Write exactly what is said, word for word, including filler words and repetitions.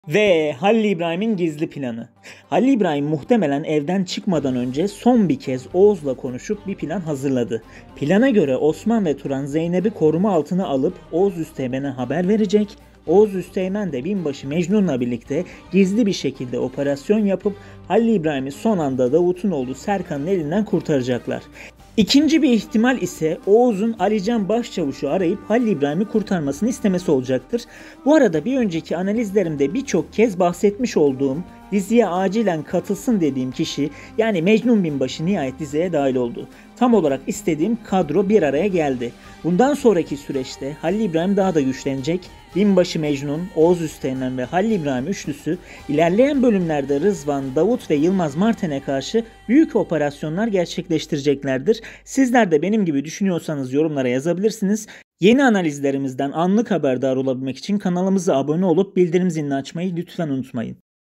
Ve Halil İbrahim'in gizli planı. Halil İbrahim muhtemelen evden çıkmadan önce son bir kez Oğuz'la konuşup bir plan hazırladı. Plana göre Osman ve Turan Zeynep'i koruma altına alıp Oğuz Üsteğmen'e haber verecek. Oğuz Üsteğmen de binbaşı Mecnun'la birlikte gizli bir şekilde operasyon yapıp Halil İbrahim'i son anda Davut'un oğlu Serkan'ın elinden kurtaracaklar. İkinci bir ihtimal ise Oğuz'un Alican Başçavuş'u arayıp Halil İbrahim'i kurtarmasını istemesi olacaktır. Bu arada bir önceki analizlerimde birçok kez bahsetmiş olduğum diziye acilen katılsın dediğim kişi yani Mecnun Binbaşı nihayet diziye dahil oldu. Tam olarak istediğim kadro bir araya geldi. Bundan sonraki süreçte Halil İbrahim daha da güçlenecek. Binbaşı Mecnun, Oğuz Üsteğmen ve Halil İbrahim üçlüsü ilerleyen bölümlerde Rızvan, Davut ve Yılmaz Marten'e karşı büyük operasyonlar gerçekleştireceklerdir. Sizler de benim gibi düşünüyorsanız yorumlara yazabilirsiniz. Yeni analizlerimizden anlık haberdar olabilmek için kanalımıza abone olup bildirim zilini açmayı lütfen unutmayın.